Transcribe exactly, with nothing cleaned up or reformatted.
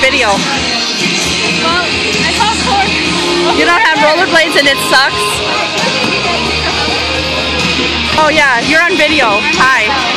video. Well, I saw four. You don't have rollerblades and it sucks? Oh yeah, you're on video. Hi.